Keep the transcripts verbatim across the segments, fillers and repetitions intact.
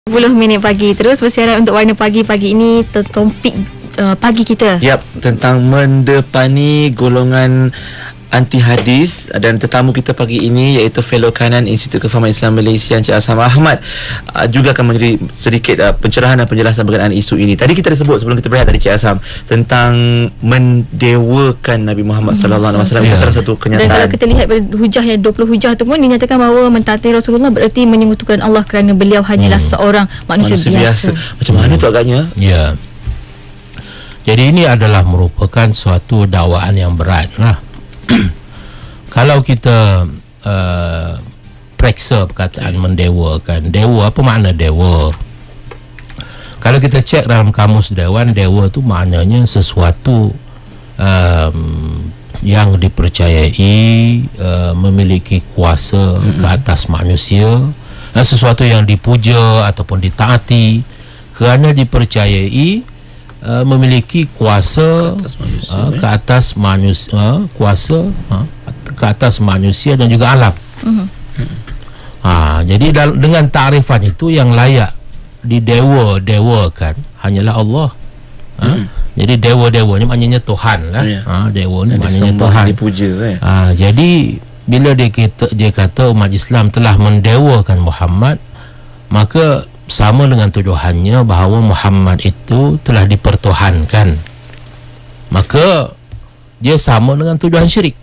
sepuluh minit pagi terus bersiaran untuk Warna Pagi. Pagi ini topik uh, pagi kita. Yap, tentang mendepani golongan anti hadis, dan tetamu kita pagi ini iaitu Fellow Kanan Institut Kefahaman Islam Malaysia Encik Azham Ahmad uh, juga akan memberi sedikit uh, pencerahan dan penjelasan berkenaan isu ini. Tadi kita dah sebut sebelum kita berehat tadi Encik Azham tentang mendewakan Nabi Muhammad hmm, sallallahu alaihi wasallam. Itu salah satu kenyataan. Dan kalau kita lihat hujah yang dua puluh hujah itu pun dinyatakan bahawa mentaati Rasulullah bererti menyekutukan Allah kerana beliau hanyalah hmm. seorang manusia, manusia biasa. biasa. Macam mana tu agaknya? Ya. Jadi ini adalah merupakan suatu dakwaan yang berat lah. Kalau kita uh, periksa perkataan mendewakan, dewa, apa makna dewa? Kalau kita cek dalam kamus dewan, dewa tu maknanya sesuatu um, yang dipercayai uh, memiliki kuasa mm-hmm. ke atas manusia, uh, sesuatu yang dipuja ataupun ditaati kerana dipercayai Uh, memiliki kuasa ke atas manusia, uh, ke atas manusia uh, kuasa uh, ke atas manusia dan juga alam. Uh-huh. Ha, jadi dal- dengan takrifan itu yang layak didewa-dewakan hanyalah Allah. Ha? Uh-huh. Jadi dewa-dewa ni maknanya Tuhan lah. Yeah. Ha, dewa ni maknanya Tuhan. Dipuja, eh? Ha, jadi bila dia kata, dia kata umat Islam telah mendewakan Muhammad, maka sama dengan tuduhannya bahawa Muhammad itu telah dipertuhankan, maka dia sama dengan tuduhan syirik.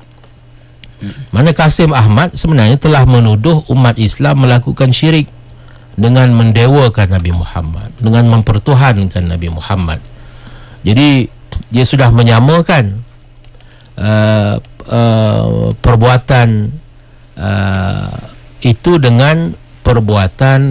Mana Kasim Ahmad sebenarnya telah menuduh umat Islam melakukan syirik dengan mendewakan Nabi Muhammad, dengan mempertuhankan Nabi Muhammad. Jadi dia sudah menyamakan uh, uh, perbuatan uh, itu dengan perbuatan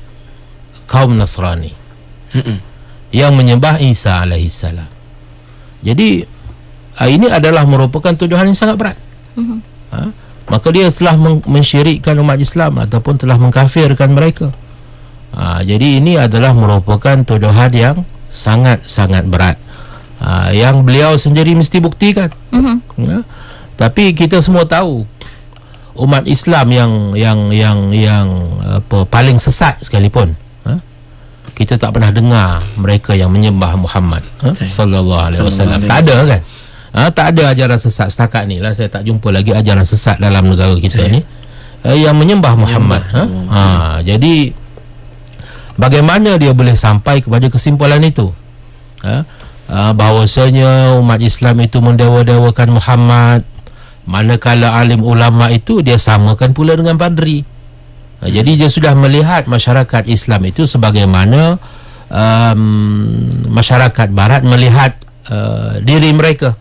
kaum Nasrani Mm-mm. yang menyembah Isa alaihissalam. Jadi uh, ini adalah merupakan tuduhan yang sangat berat. Mm-hmm. ha? Maka dia telah men- mensyirikkan umat Islam ataupun telah mengkafirkan mereka. ha, Jadi ini adalah merupakan tuduhan yang sangat-sangat berat, ha, yang beliau sendiri mesti buktikan. Mm-hmm. ha? Tapi kita semua tahu umat Islam yang yang yang yang apa, paling sesat sekalipun, kita tak pernah dengar mereka yang menyembah Muhammad ha? sallallahu alaihi wasallam. Tak ada kan? Ha? Tak ada ajaran sesat setakat ni lah. Saya tak jumpa lagi ajaran sesat dalam negara kita Saya. ni uh, yang menyembah Muhammad. Menyembah. Ha? Ha, jadi bagaimana dia boleh sampai kepada kesimpulan itu? Ha? Uh, bahawasanya umat Islam itu mendewa-dewakan Muhammad, manakala alim ulama itu dia samakan pula dengan padri. Ha, jadi dia sudah melihat masyarakat Islam itu sebagaimana um, masyarakat Barat melihat uh, diri mereka.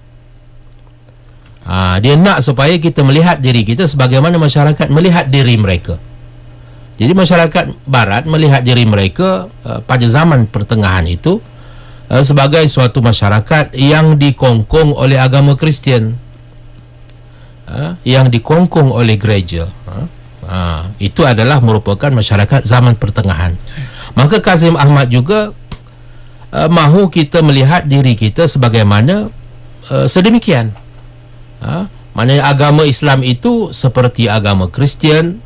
Ha, dia nak supaya kita melihat diri kita sebagaimana masyarakat melihat diri mereka. Jadi masyarakat Barat melihat diri mereka uh, pada zaman pertengahan itu uh, sebagai suatu masyarakat yang dikongkong oleh agama Kristian, uh, yang dikongkong oleh gereja. Uh, Ha, itu adalah merupakan masyarakat zaman pertengahan. Maka Kazim Ahmad juga uh, mahu kita melihat diri kita sebagaimana uh, sedemikian. Ha, maknanya agama Islam itu seperti agama Kristian,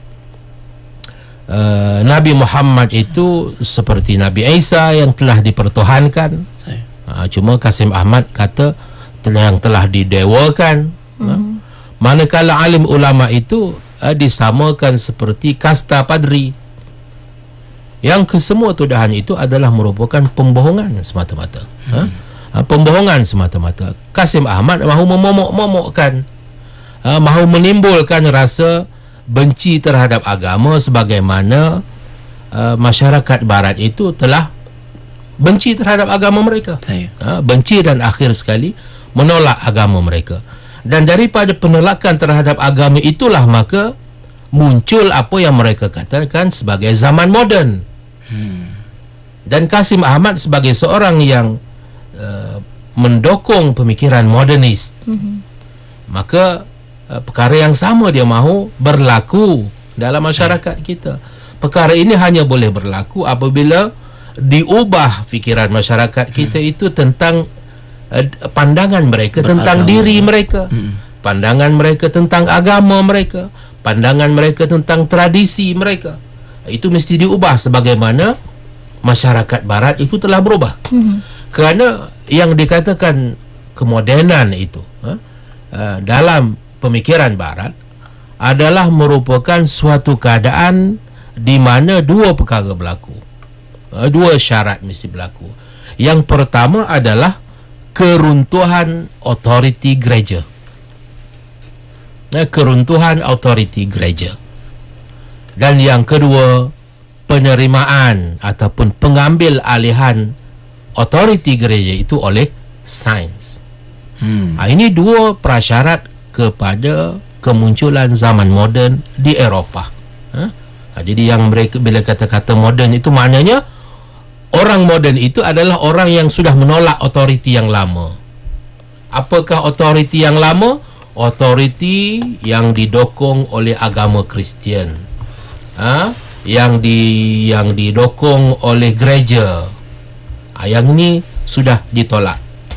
uh, Nabi Muhammad itu seperti Nabi Isa yang telah dipertuhankan. Ha, cuma Kazim Ahmad kata yang telah didewakan. Mm-hmm. Ha, manakala alim ulama itu Uh, disamakan seperti kasta padri, yang kesemua tuduhan itu adalah merupakan pembohongan semata-mata. hmm. ha? uh, Pembohongan semata-mata. Kasim Ahmad mahu memomok-momokkan, uh, mahu menimbulkan rasa benci terhadap agama sebagaimana uh, masyarakat Barat itu telah benci terhadap agama mereka. uh, Benci dan akhir sekali menolak agama mereka. Dan daripada penolakan terhadap agama itulah maka muncul apa yang mereka katakan sebagai zaman moden. Hmm. Dan Kasim Ahmad sebagai seorang yang uh, mendokong pemikiran modernis, hmm. maka uh, perkara yang sama dia mahu berlaku dalam masyarakat hmm. kita. Perkara ini hanya boleh berlaku apabila diubah fikiran masyarakat kita hmm. itu tentang pandangan mereka beragama, tentang diri mereka, hmm. pandangan mereka tentang agama mereka, pandangan mereka tentang tradisi mereka. itu mesti diubah sebagaimana masyarakat barat itu telah berubah. Hmm. Kerana yang dikatakan kemodenan itu ha, uh, dalam pemikiran barat adalah merupakan suatu keadaan di mana dua perkara berlaku. Uh, dua syarat mesti berlaku. Yang pertama adalah keruntuhan otoriti gereja. Uh, keruntuhan otoriti gereja. Dan yang kedua, penerimaan ataupun pengambil alihan otoriti gereja itu oleh sains. Hmm. Ha, ini dua prasyarat kepada kemunculan zaman moden di Eropah. Ha? Ha, jadi yang mereka bila kata-kata moden itu maknanya orang moden itu adalah orang yang sudah menolak otoriti yang lama. Apakah otoriti yang lama? Otoriti yang didokong oleh agama Kristian. Ha? yang di yang didokong oleh gereja. Ha, yang ini sudah ditolak.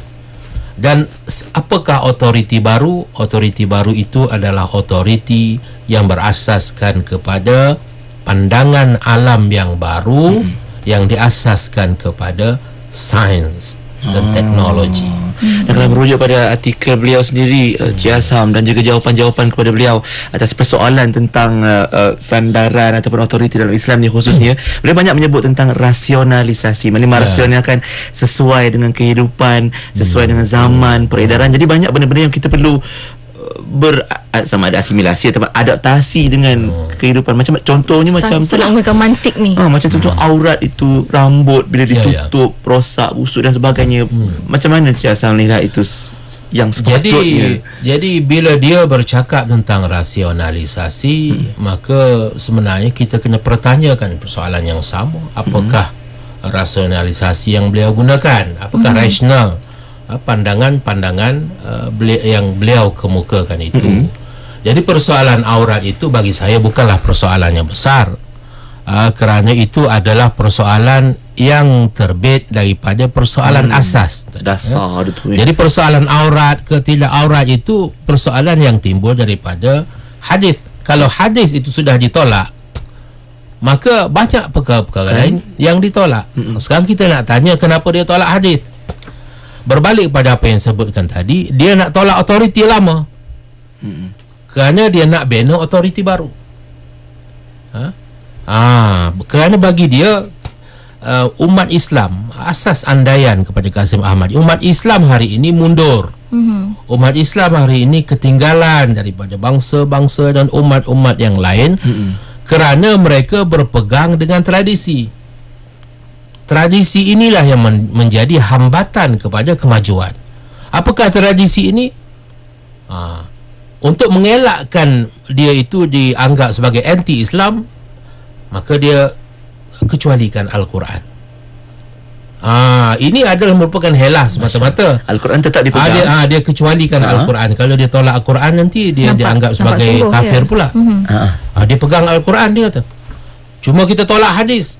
Dan apakah otoriti baru? Otoriti baru itu adalah otoriti yang berasaskan kepada pandangan alam yang baru, hmm. yang diasaskan kepada sains dan ah. teknologi. Dan kalau merujuk pada artikel beliau sendiri, uh, Cik Azham, dan juga jawapan-jawapan kepada beliau atas persoalan tentang uh, uh, sandaran ataupun otoriti dalam Islam ni khususnya, hmm. beliau banyak menyebut tentang rasionalisasi. Maknanya merasionalkan sesuai dengan kehidupan, sesuai hmm. dengan zaman, peredaran. Jadi banyak benda-benda yang kita perlu ber sama ada asimilasi atau adaptasi dengan hmm. kehidupan. Macam contohnya Sang, macam tu menggunakan mantik ni. Ha, macam contoh hmm. aurat itu, rambut bila ditutup, ya, ya. rosak, busuk dan sebagainya. Hmm. Macam mana Cik Azham lihat itu yang sepatutnya? Jadi jadi bila dia bercakap tentang rasionalisasi, hmm. maka sebenarnya kita kena pertanyakan persoalan yang sama. Apakah hmm. rasionalisasi yang beliau gunakan? Apakah hmm. rasional? Pandangan-pandangan uh, beli- yang beliau kemukakan itu. Mm-hmm. Jadi persoalan aurat itu bagi saya bukanlah persoalan yang besar, uh, kerana itu adalah persoalan yang terbit daripada persoalan mm. asas dasar ya? itu, ya. Jadi persoalan aurat ke tidak aurat itu persoalan yang timbul daripada hadis. Kalau hadis itu sudah ditolak, maka banyak perkara-perkara kan? lain yang ditolak. Mm-hmm. Sekarang kita nak tanya kenapa dia tolak hadis. Berbalik pada apa yang sebutkan tadi, dia nak tolak otoriti lama, hmm. kerana dia nak bina otoriti baru. Ha? Ah, kerana bagi dia uh, umat Islam, asas andaian kepada Kasim Ahmad, umat Islam hari ini mundur. Hmm. Umat Islam hari ini ketinggalan daripada bangsa-bangsa dan umat-umat yang lain, hmm. kerana mereka berpegang dengan tradisi. Tradisi inilah yang men- menjadi hambatan kepada kemajuan. Apakah tradisi ini? Ha, untuk mengelakkan dia itu dianggap sebagai anti-Islam, maka dia kecualikan Al-Quran. Ha, ini adalah merupakan helah semata-mata. Al-Quran tetap dipegang. Ha, dia, ha, dia kecualikan ha? Al-Quran. Kalau dia tolak Al-Quran, nanti dia nampak, dianggap sebagai sungguh, kafir ya? pula. Mm-hmm. Ha, dia pegang Al-Quran, dia kata. Cuma kita tolak hadis.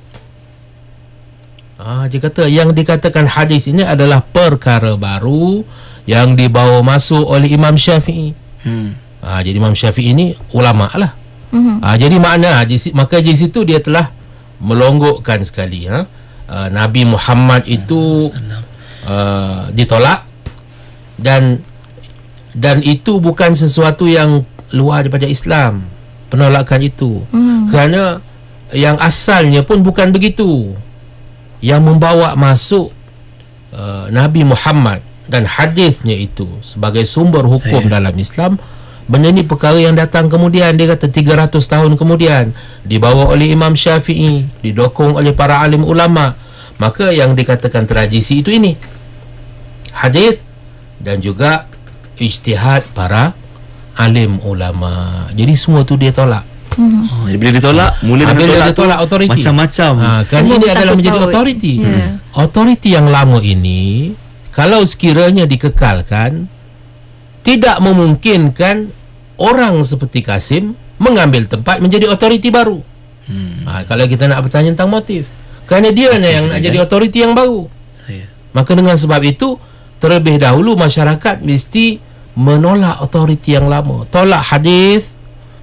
Ah, dia kata yang dikatakan hadis ini adalah perkara baru yang dibawa masuk oleh Imam Syafi'i. Hmm. Ah, jadi Imam Syafi'i ini ulama lah. Hmm. Ah, jadi makna di, maka di situ dia telah melonggokkan sekali. Ha? Ah, Nabi Muhammad itu ah, ditolak dan dan itu bukan sesuatu yang luar daripada Islam. Penolakan itu. Hmm. Kerana yang asalnya pun bukan begitu. Yang membawa masuk uh, Nabi Muhammad dan hadisnya itu sebagai sumber hukum Saya. dalam Islam, benda ni perkara yang datang kemudian. Dia kata tiga ratus tahun kemudian, dibawa oleh Imam Syafi'i, didokong oleh para alim ulama. Maka yang dikatakan tradisi itu ini, hadis dan juga ijtihad para alim ulama. Jadi semua tu dia tolak. Hmm. Oh, bila ditolak, mula dengan tolak, dia tolak otoriti. Macam-macam. Ha, kan ini adalah menjadi otoriti. Yeah. Otoriti yang lama ini, kalau sekiranya dikekalkan, tidak memungkinkan orang seperti Kasim mengambil tempat menjadi otoriti baru. Hmm. Ha, kalau kita nak bertanya tentang motif, kerana dia okay, yang nak jadi otoriti yang baru. Saya. Maka dengan sebab itu, terlebih dahulu masyarakat mesti menolak otoriti yang lama. Tolak hadis,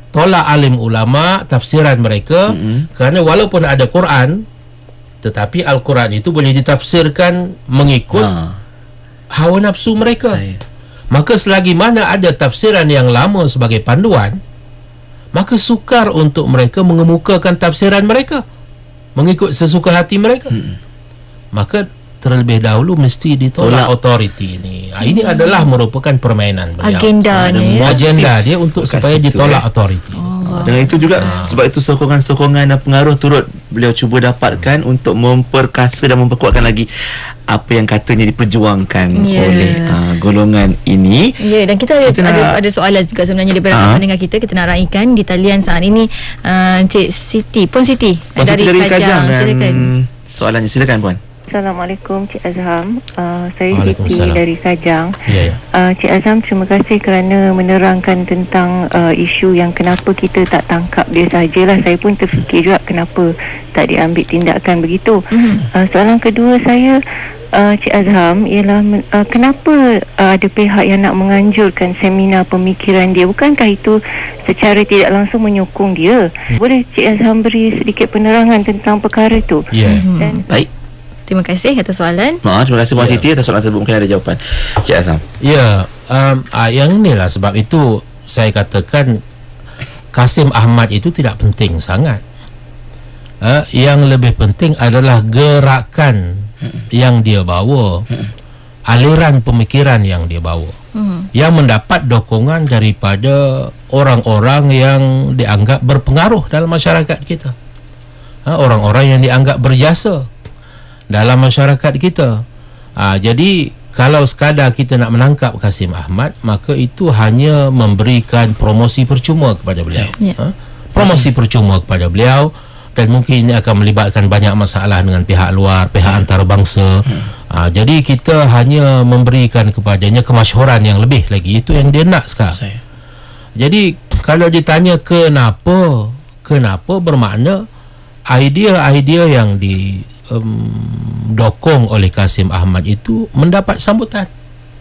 tolak alim ulama tafsiran mereka, mm-hmm. kerana walaupun ada Quran, tetapi Al-Quran itu boleh ditafsirkan mengikut ha. hawa nafsu mereka. Saya. Maka selagi mana ada tafsiran yang lama sebagai panduan, maka sukar untuk mereka mengemukakan tafsiran mereka mengikut sesuka hati mereka. Hmm. Maka terlebih dahulu mesti ditolak autoriti ini. Ha, ini hmm. adalah merupakan permainan beliau. Agenda ni. Agenda dia untuk supaya ditolak eh. autoriti. Oh. Dengan itu juga ha. sebab itu sokongan-sokongan dan pengaruh turut beliau cuba dapatkan hmm. untuk memperkasa dan memperkuatkan lagi apa yang katanya diperjuangkan yeah. oleh uh, golongan ini. Ya, yeah, dan kita, kita ada, nak, ada soalan juga sebenarnya daripada uh, pendengar kita. Kita nak raikan di talian saat ini uh, Encik Siti, Puan Siti Puan dari, Siti dari Kajang. Kajang. Silakan. Soalannya, silakan Puan. Assalamualaikum Cik Azham, uh, saya Siti dari Kajang. Ya, ya. Uh, Cik Azham, terima kasih kerana menerangkan tentang uh, isu yang kenapa kita tak tangkap dia sajalah. Saya pun terfikir juga kenapa tak diambil tindakan begitu. Mm-hmm. uh, Soalan kedua saya, uh, Cik Azham, ialah uh, kenapa uh, ada pihak yang nak menganjurkan seminar pemikiran dia? Bukankah itu secara tidak langsung menyokong dia? Mm. Boleh Cik Azham beri sedikit penerangan tentang perkara itu? Ya, yeah. Dan baik. Terima kasih atas soalan. Ma, terima kasih Puan ya. Siti atas soalan tersebut. Mungkin ada jawapan Cik Azham. Ya, um, ah, yang inilah sebab itu saya katakan Kasim Ahmad itu tidak penting sangat. uh, Yang lebih penting adalah gerakan hmm. yang dia bawa, hmm. aliran pemikiran yang dia bawa, hmm. yang mendapat dokongan daripada orang-orang yang dianggap berpengaruh dalam masyarakat kita, uh, orang-orang yang dianggap berjasa dalam masyarakat kita. Ha, jadi kalau sekadar kita nak menangkap Kasim Ahmad, maka itu hanya memberikan promosi percuma kepada beliau. Yeah. Ha? Promosi percuma kepada beliau, dan mungkin ini akan melibatkan banyak masalah dengan pihak luar, pihak yeah. antarabangsa. Yeah. Ha, jadi kita hanya memberikan kepadanya kemasyhuran yang lebih lagi. Itu yang dia nak sekarang. Saya. Jadi kalau ditanya kenapa, kenapa bermakna idea-idea yang di Um, dokong oleh Kasim Ahmad itu mendapat sambutan.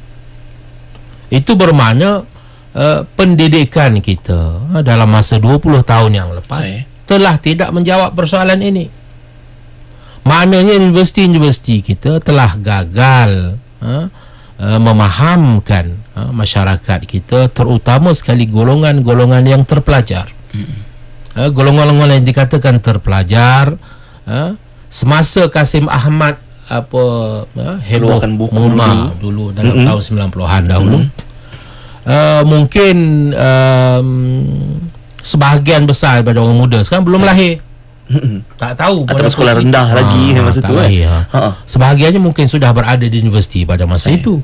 Itu bermakna uh, pendidikan kita uh, dalam masa dua puluh tahun yang lepas Saya. telah tidak menjawab persoalan ini. Maknanya universiti-universiti kita telah gagal uh, uh, memahamkan uh, masyarakat kita, terutama sekali golongan-golongan yang terpelajar. Mm-hmm. uh, golongan-golongan yang dikatakan terpelajar uh, semasa Kasim Ahmad apa uh, heboh Muma dulu, dulu dalam mm-hmm. tahun sembilan puluhan dahulu, mm-hmm. uh, mungkin um, sebahagian besar daripada orang muda sekarang belum Saya. lahir, mm-hmm. tak tahu atau sekolah rendah ha, lagi ha, masa tu lahir, kan? ha. Sebahagiannya mungkin sudah berada di universiti pada masa Saya. itu.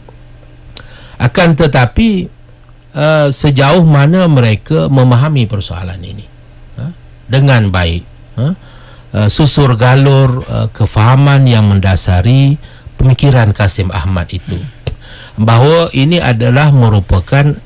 Akan tetapi uh, sejauh mana mereka memahami persoalan ini ha, dengan baik, ha? Uh, susur galur uh, kefahaman yang mendasari pemikiran Kasim Ahmad itu, bahawa ini adalah merupakan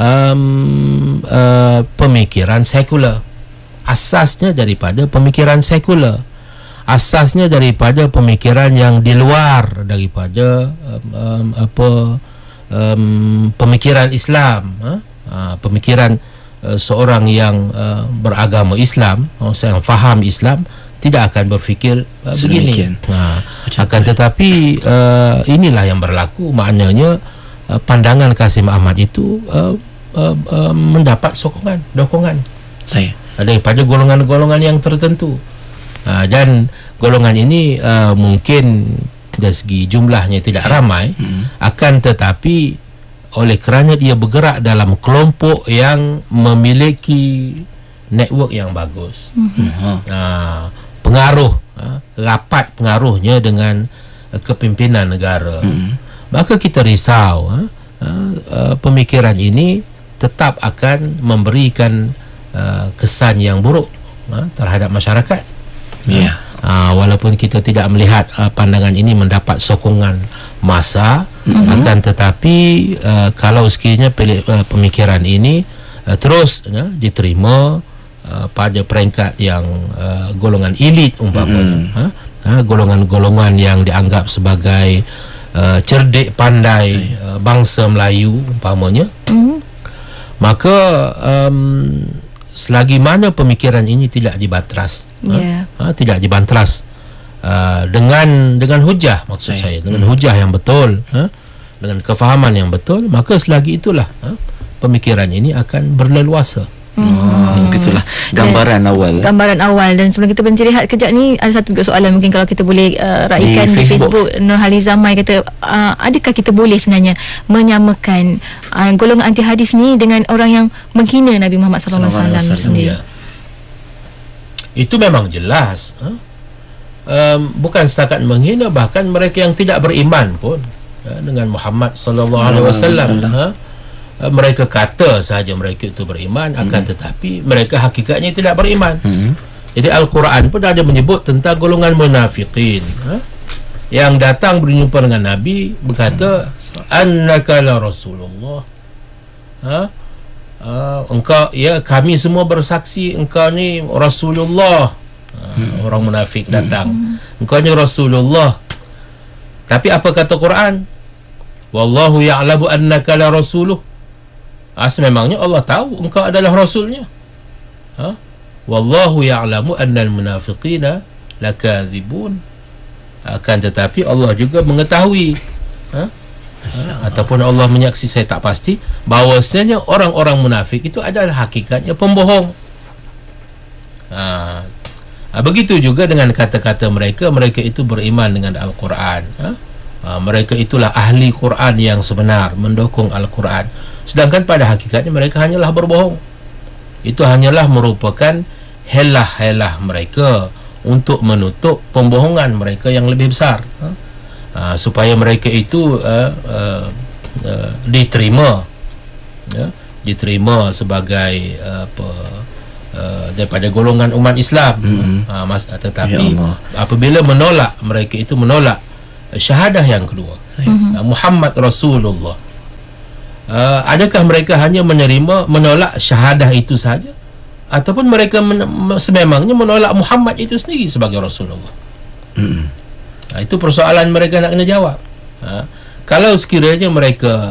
um, uh, pemikiran sekular, asasnya daripada pemikiran sekular, asasnya daripada pemikiran yang di luar daripada um, um, apa um, pemikiran Islam, uh, uh, pemikiran uh, seorang yang uh, beragama Islam, uh, yang faham Islam, tidak akan berfikir uh, begini. Ha, akan tetapi uh, inilah yang berlaku. Maknanya uh, pandangan Kasim Ahmad itu uh, uh, uh, mendapat sokongan, dokongan Saya. daripada golongan-golongan yang tertentu. Uh, dan golongan ini uh, mungkin dari segi jumlahnya tidak Saya. ramai, hmm. akan tetapi oleh kerana dia bergerak dalam kelompok yang memiliki network yang bagus, hmm. uh, pengaruh, uh, rapat pengaruhnya dengan uh, kepimpinan negara, mm-hmm. maka kita risau uh, uh, uh, pemikiran ini tetap akan memberikan uh, kesan yang buruk uh, terhadap masyarakat. Yeah. Uh, walaupun kita tidak melihat uh, pandangan ini mendapat sokongan massa, mm-hmm. akan tetapi uh, kalau sekiranya pilih, uh, pemikiran ini uh, terus uh, diterima Uh, pada peringkat yang uh, golongan elit umpamanya, mm-hmm. ha? Ha, golongan-golongan yang dianggap sebagai uh, cerdik pandai uh, bangsa Melayu umpamanya, mm-hmm. maka um, selagi mana pemikiran ini tidak dibantras, yeah. ha, ha, tidak dibantras uh, dengan dengan hujah, maksud Baik. saya dengan hmm. hujah yang betul, ha, dengan kefahaman yang betul, maka selagi itulah ha, pemikiran ini akan berleluasa. Hmm. Oh, begitulah gambaran dan, awal. Gambaran awal. Dan sebelum kita berhenti rehat kejap ni, ada satu juga soalan mungkin kalau kita boleh uh, raikan di, di Facebook. Facebook. Nurhaliza Mai kata, uh, adakah kita boleh sebenarnya menyamakan uh, golongan anti hadis ni dengan orang yang menghina Nabi Muhammad sallallahu alaihi wasallam sendiri? Ya. Itu memang jelas. Ha? Um, bukan setakat menghina, bahkan mereka yang tidak beriman pun ha, dengan Muhammad sallallahu alaihi wasallam. Mereka kata sahaja mereka itu beriman, hmm. akan tetapi mereka hakikatnya tidak beriman. Hmm. Jadi Al-Quran pun ada menyebut tentang golongan munafiqin, ha? yang datang berjumpa dengan Nabi berkata, annaka la Rasulullah, ha? uh, engkau, ya, kami semua bersaksi engkau ni Rasulullah. uh, hmm. Orang munafik datang, hmm. engkau ni Rasulullah. Tapi apa kata Quran? Wallahu ya'lamu annaka la rasuluh. Ah, sememangnya Allah tahu engkau adalah rasulnya. Ha? Wallahu ya'lamu annal munafiqina lakadzibun. Akan tetapi Allah juga mengetahui, ha? Ha? ataupun Allah menyaksi, saya tak pasti, bahawasanya orang-orang munafik itu adalah hakikatnya pembohong. Ha. Ha, begitu juga dengan kata-kata mereka, mereka itu beriman dengan Al-Quran. Ha? Ha, mereka itulah ahli Quran yang sebenar, mendukung Al-Quran. Sedangkan pada hakikatnya mereka hanyalah berbohong. Itu hanyalah merupakan helah-helah mereka untuk menutup pembohongan mereka yang lebih besar, ha? Ha, supaya mereka itu uh, uh, uh, diterima, ya? diterima sebagai uh, apa, uh, daripada golongan umat Islam. Mm-hmm. ha, mas, tetapi ya apabila menolak, mereka itu menolak syahadah yang kedua, mm-hmm. uh, Muhammad Rasulullah, Uh, adakah mereka hanya menerima, menolak syahadah itu saja, ataupun mereka men- sememangnya menolak Muhammad itu sendiri sebagai Rasulullah? Mm. Nah, itu persoalan mereka nak kena jawab. Ha? Kalau sekiranya mereka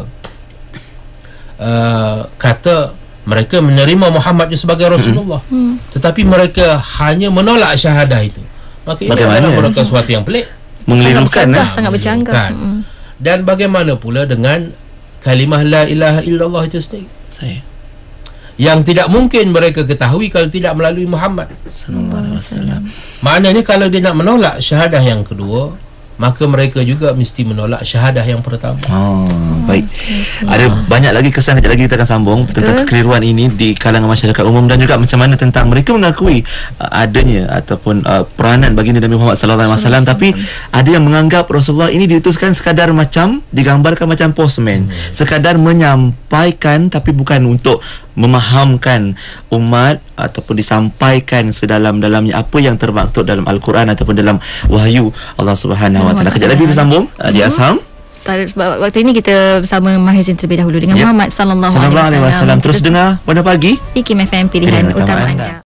uh, kata mereka menerima Muhammad itu sebagai Rasulullah, mm. tetapi mereka hanya menolak syahadah itu, maka ini adalah merupakan sesuatu yang pelik, mengelirukan, sangat, sangat bercanggah. Mm. Dan bagaimana pula dengan kalimah la ilaha illallah itu sendiri, saya, yang tidak mungkin mereka ketahui kalau tidak melalui Muhammad sallallahu alaihi wasallam. Maknanya kalau dia nak menolak syahadah yang kedua, maka mereka juga mesti menolak syahadah yang pertama. Oh, baik. Ada banyak lagi kesan, kejap lagi kita akan sambung Betul. tentang kekeliruan ini di kalangan masyarakat umum, dan juga macam mana tentang mereka mengakui uh, adanya ataupun uh, peranan baginda Nabi Muhammad sallallahu alaihi wasallam, tapi ada yang menganggap Rasulullah ini diutuskan sekadar macam digambarkan macam postman, hmm. sekadar menyampaikan tapi bukan untuk memahamkan umat ataupun disampaikan sedalam-dalamnya apa yang termaktub dalam Al-Quran ataupun dalam wahyu Allah Subhanahu Wa Taala. Kejap lagi kita sambung di Asham. Waktu ini kita bersama Mahizin terlebih dahulu dengan yep. Muhammad sallallahu alaihi wasallam. Terus dengar Pada Pagi I K M F M, pilihan, pilihan utama anda.